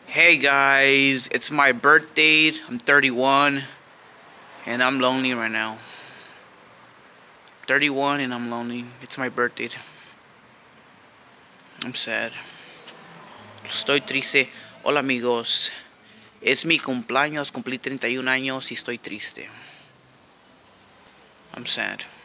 Hey guys, it's my birthday. I'm 31 and I'm lonely right now. 31 and I'm lonely. It's my birthday. I'm sad. Estoy triste. Hola amigos. Es mi cumpleaños, cumplí 31 años y estoy triste. I'm sad.